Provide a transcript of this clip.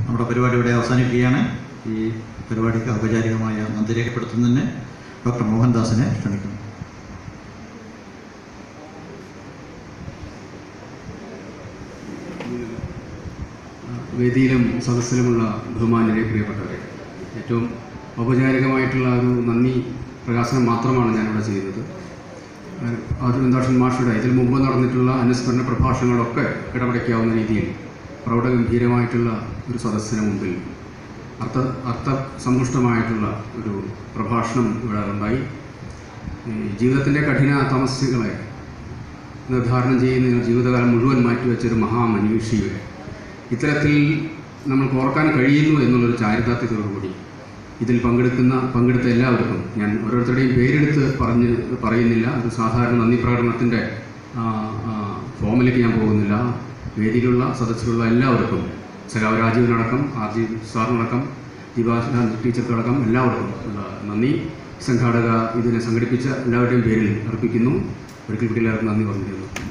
നമ്മുടെ പരിപാടി ഇവിടെ അവസാനിക്കുകയാണ്. ഈ പരിപാടിക്ക് ഔപചാരികമായ നന്ദി രേഖപ്പെടുത്തുന്നതിന് ഡോക്ടർ മോഹൻദാസിനെ ക്ഷണിക്കുന്നു. വേദിയിലും സദസ്സിലുമുള്ള ബഹുമാന്യരെ, പ്രിയപ്പെട്ടവരെ, ഏറ്റവും ഔപചാരികമായിട്ടുള്ള ഒരു നന്ദി പ്രകാശനം മാത്രമാണ് ഞാനിവിടെ ചെയ്യുന്നത്. അരവിന്ദാക്ഷൻ മാഷയുടെ ഇതിൽ മുമ്പ് നടന്നിട്ടുള്ള അനുസ്മരണ പ്രഭാഷണങ്ങളൊക്കെ കിടമടയ്ക്കാവുന്ന രീതിയിൽ പ്രൗഢഗംഭീരമായിട്ടുള്ള ഒരു സദസ്സിന് മുമ്പിൽ അർത്ഥസമ്പുഷ്ടമായിട്ടുള്ള ഒരു പ്രഭാഷണം ഇവിടെ ഉണ്ടായി. ജീവിതത്തിൻ്റെ കഠിന തമസ്സുകളെ നിർദ്ധാരണം ചെയ്യുന്നതിന് ജീവിതകാലം മുഴുവൻ മാറ്റിവെച്ചൊരു മഹാമനീഷിയെ ഇത്തരത്തിൽ നമ്മൾക്ക് ഓർക്കാൻ കഴിയുന്നു എന്നുള്ളൊരു ചാരിതാർത്ഥ്യത്തോടുകൂടി ഇതിൽ പങ്കെടുത്ത എല്ലാവർക്കും ഞാൻ ഓരോരുത്തരുടെയും പേരെടുത്ത് പറയുന്നില്ല. ഒരു സാധാരണ നന്ദി പ്രകടനത്തിൻ്റെ ഫോമിലേക്ക് ഞാൻ പോകുന്നില്ല. വേദിയിലുള്ള സദസ്സിലുള്ള എല്ലാവർക്കും, സഖാവ് രാജീവിനടക്കം, R.G. സാറിനടക്കം, ദീപാ ടീച്ചർക്കടക്കം എല്ലാവർക്കും ഉള്ള നന്ദി സംഘാടക ഇതിനെ സംഘടിപ്പിച്ച എല്ലാവരുടെയും പേരിൽ അർപ്പിക്കുന്നു. ഒരിക്കൽ കൂടി എല്ലാവർക്കും നന്ദി പറഞ്ഞിരുന്നു.